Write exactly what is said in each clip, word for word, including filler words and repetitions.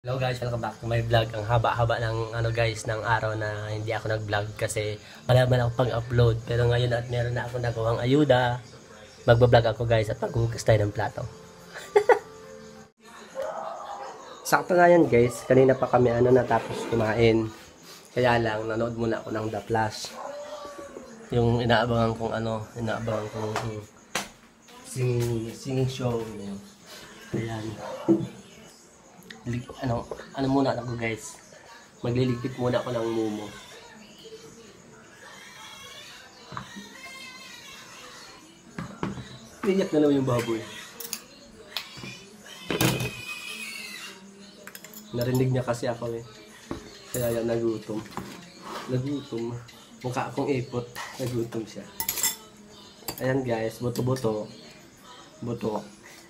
Hello guys, welcome back to my vlog. Ang haba-haba ng ano guys, ng araw na hindi ako nag-vlog kasi wala man ako pag-upload. Pero ngayon at meron na ako nagawang ayuda. Magba-vlog ako guys at maghugas tayo ng plato. Sakto nga yan guys, kanina pa kami ano natapos kumain. Kaya lang, nanood muna ako ng The Flash. Yung inaabangan kong ano, inaabangan kong um, singing, singing show. Ayan. Ano, ano muna ako guys, magliligpit muna ako ng mumo. Iyak na naman yung baboy. Narinig niya kasi ako eh, kaya yan nagutom. Nagutom, mukha akong ipot, nagutom siya. Ayan guys, buto-buto. Buto.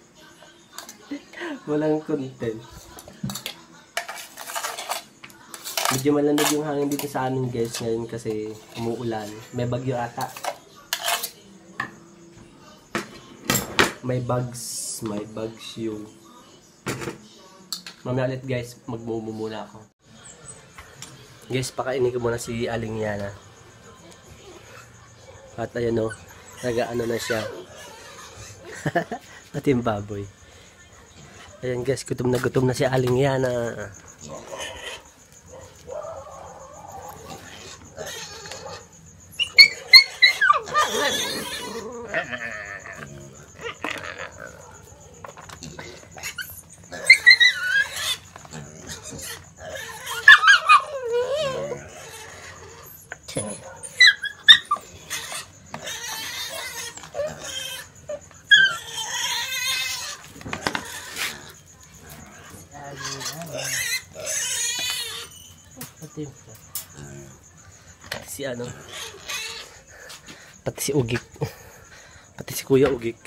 Walang content. Medyo malamig yung hangin dito sa amin guys ngayon kasi umuulan. May bagyo ata. May bugs. May bugs yung. Mamaya ulit guys, magmumu muna ako. Guys, pakainin ko muna si Aling Yana. At ayan o, nag-ano na siya. At yung baboy. Ayan guys, gutom na gutom na si Aling Yana. Pati si ano, pati si Ugik, pati si Kuya Ugik.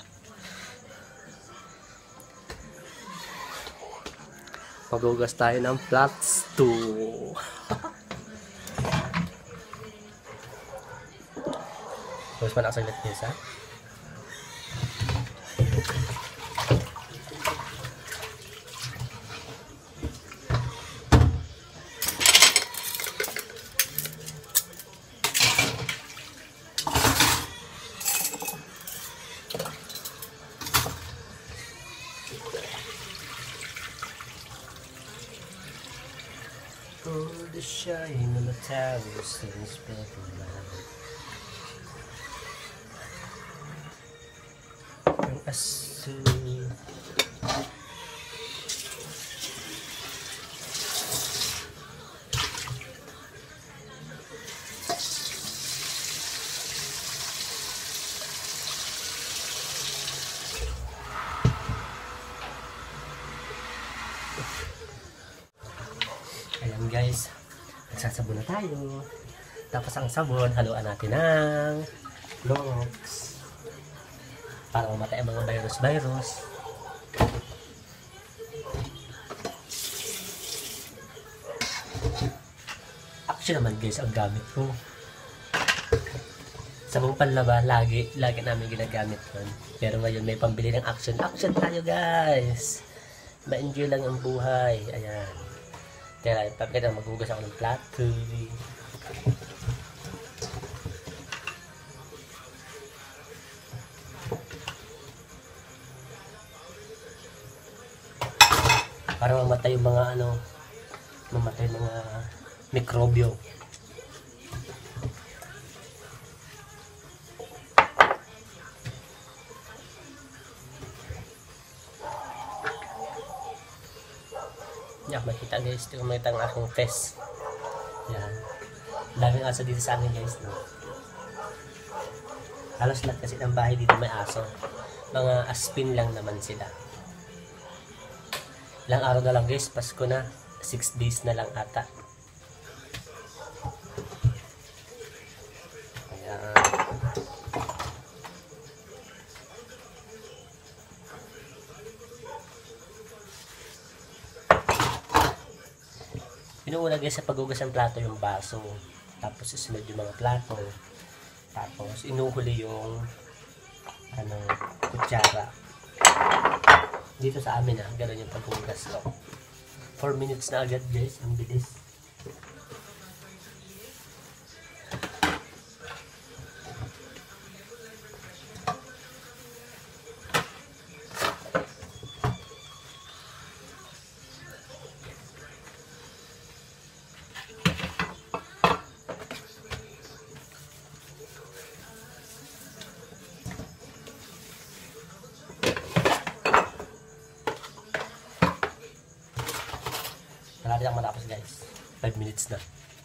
Maghugas tayo ng flats two. Tapos pa nakasaglit niya sa all the shine on the towers and speckled light. Ang asul. Ayan guys, nagsasabon na tayo. Tapos ang sabon, haluan natin ng Clorox para mamatay ang mga virus-virus. Actually naman guys, ang gamit ko sabong panlaba, lagi, lagi namin ginagamit yun. Pero ngayon may pambili ng action. Action tayo guys! Ma-enjoy lang ang buhay. Ayan. Kaya papakita maghugas ako ng plato. Para mamatay yung mga ano, mamatay mga mikrobyo. Yan, makita guys, ito makita ang aking test. Yan. Daming aso dito sa amin guys, no? Halos lahat kasi ng bahay dito may aso. Mga aspin lang naman sila. Ilang araw na lang guys, Pasko na. six days na lang ata. Ayan. Pinuuna guys sa paghugas ng plato yung baso. Tapos susunod yung mga plato. Tapos inuhuli yung ano, kutsara. Dito sa amin ah, gano'n yung paghugas ko. four minutes na agad guys, ang bilis. Malapit lang matapos guys. five minutes na.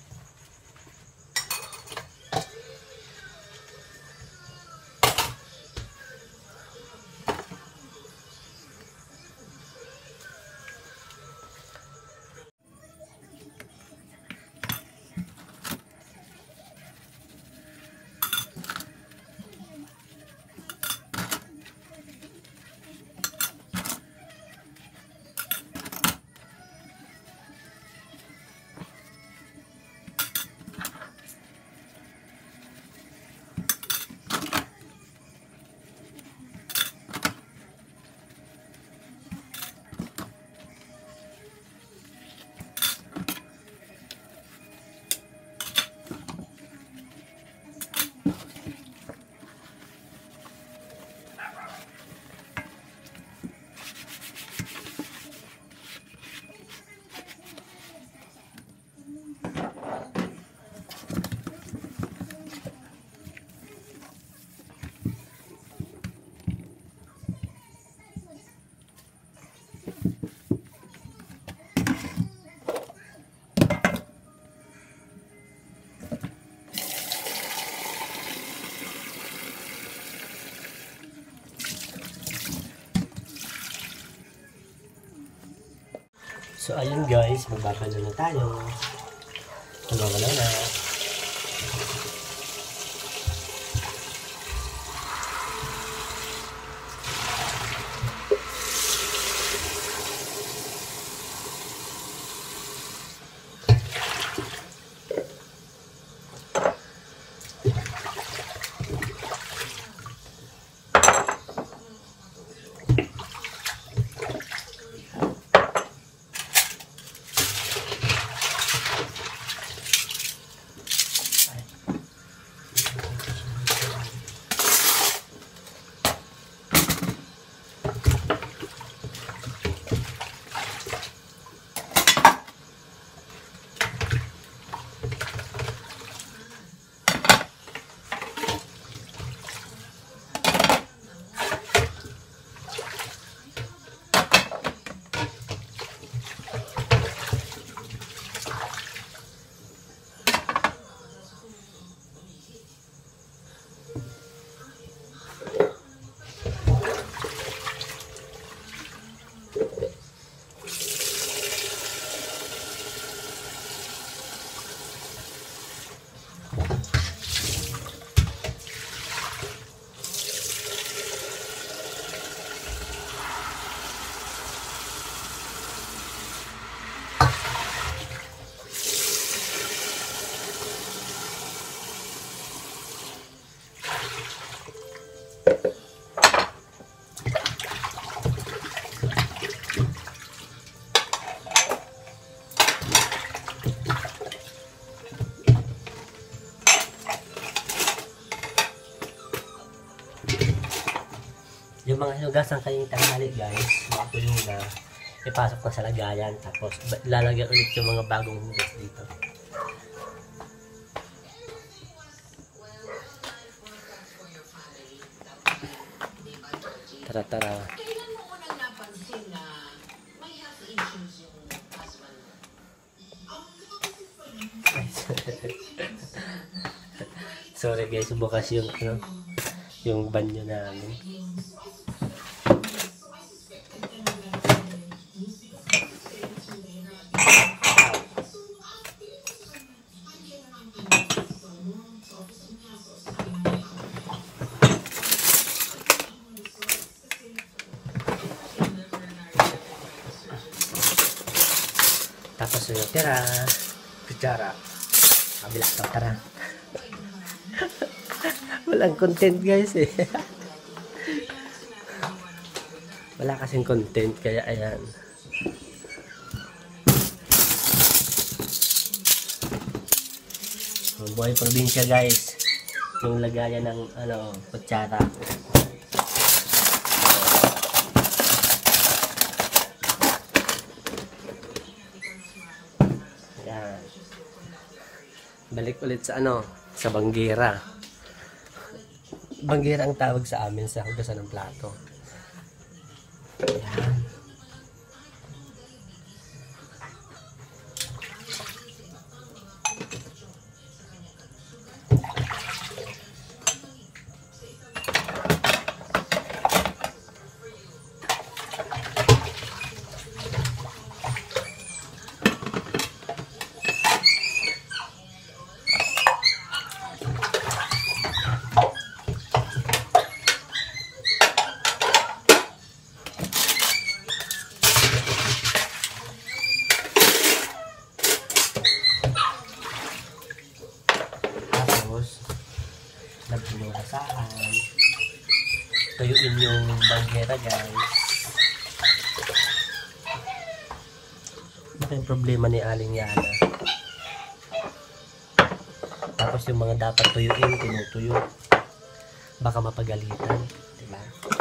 So ayun guys, magbabalo na tayo. Magbabalo na. Yung mga hinugasan kayong tanghali guys, mga po yung na ipasok na sa lagayan, tapos lalagyan ulit yung mga bagong hugas dito. Tara tara. Kailan mo unang napansin na may health issues yung husband mo? Sorry guys, bukas yung ano, yung banyo namin. Tapos yung tira, kutsara, kabila ka, tara. Walang content guys eh. Wala kasing content, kaya ayan. Buhay probinsya guys. Yung lagayan ng ano, kutsara. Yan. Balik ulit sa ano, sa banggera. Banggera ang tawag sa amin sa hugasan ng plato. Yan. Lagyan yung basahan. Tuyuin yung banggera guys. Ito yung problema ni Aling Yana. Tapos yung mga dapat tuyuin, tinutuyo. Baka mapagalitan. Diba?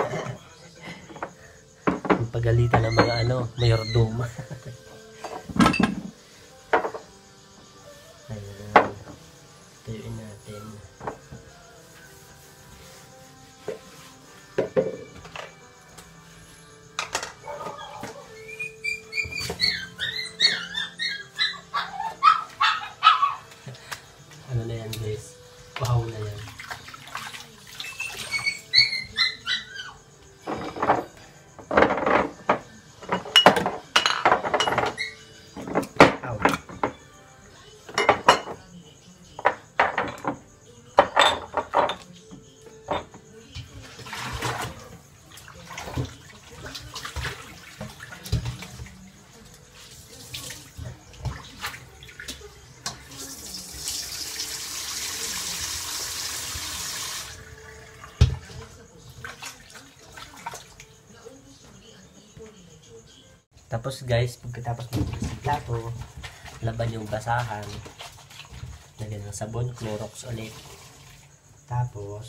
Mapagalitan ng mga ano, mayordoma. Ayan. Tuyuin natin. Ano na yan guys? Wow na yan. Ow. Tapos guys, pagkatapos magbukas ng plato, laban yung basahan. Lagyan ng sabon, Clorox ulit. Tapos,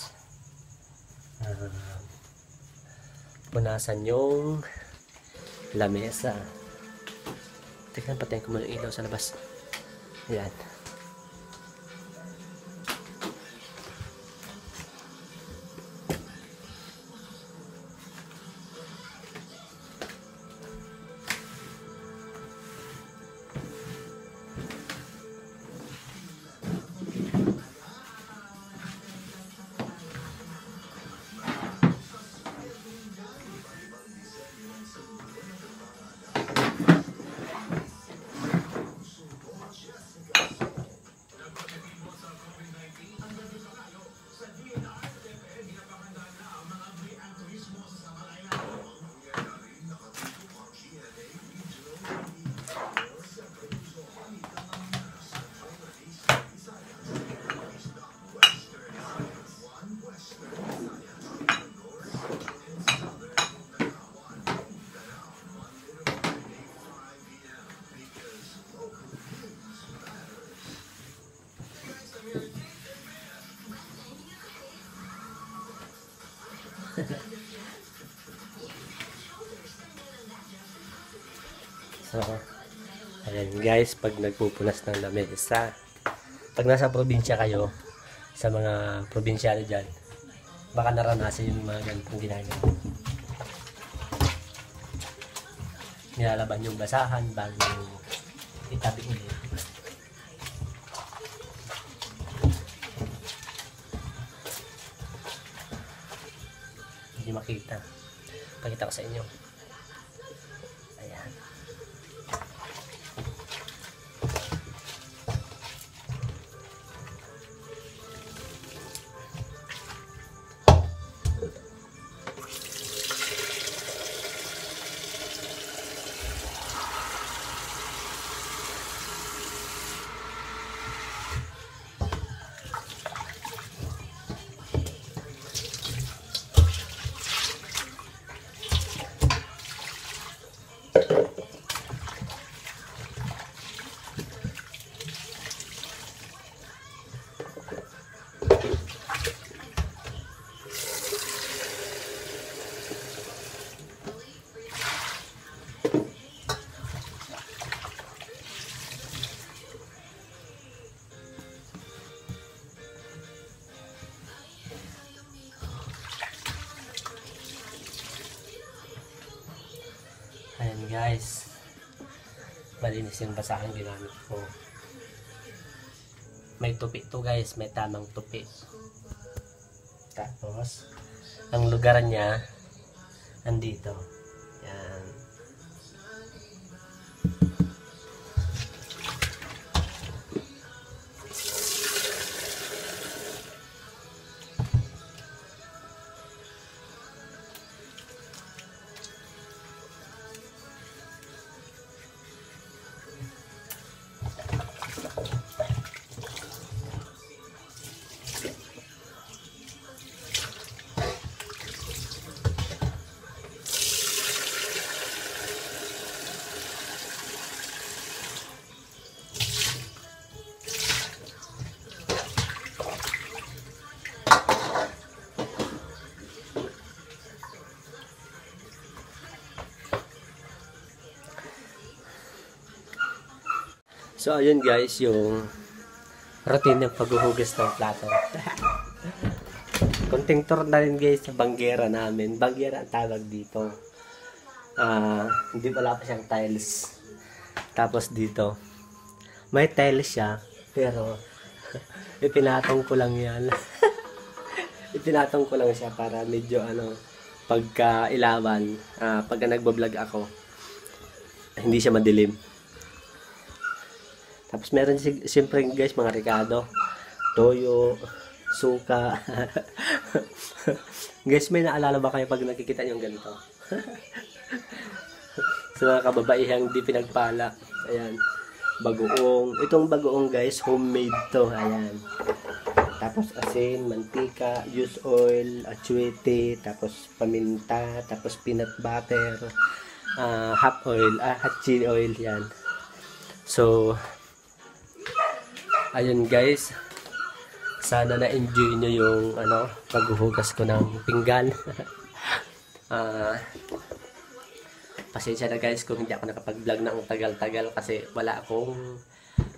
uh, punasan yung lamesa. Tignan, patayin ko muna yung ilaw sa labas. Ayan. So, ayan guys, pag nagpupunas ng lamesa, pag nasa probinsya kayo, sa mga probinsyano dyan, baka naranasan yung mga ganitong ginagawa. Nilalaban yung basahan bago itabi ulit. Hindi makita. Pakita ko sa inyo. Ayan. Malinis yung basahan ginamit ko. May tupi to guys, may tamang tupi. Tapos, ang lugar niya, andito. Yan. So, ayun guys, yung routine ng paghuhugas ng plato. Konting tour na rin guys sa banggera namin. Banggera ang tawag dito. Uh, hindi wala pa siyang tiles. Tapos dito, may tiles siya, pero ipinatong ko lang yan. Ipinatong ko lang siya para medyo ano, pagka ilawan, uh, pagka nagbablog ako, hindi siya madilim. Tapos meron siyempre guys mga Ricardo, toyo, suka. Guys, may naalala ba kayo pag nakikita niyo ganito? Sa mga kababaihang di pinagpala. Ayan, bagoong. Itong bagoong guys, homemade to. Ayan. Tapos asin, mantika, use oil, atsuete, tapos paminta, tapos peanut butter, uh, half oil, ah, hot chili oil yan. So, ayun guys, sana na-enjoy nyo yung ano, paghuhugas ko ng pinggan. uh, pasensya na guys kung hindi ako nakapag-vlog ng tagal-tagal kasi wala akong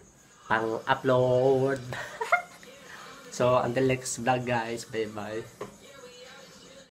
pang-upload. So until next vlog guys, bye bye.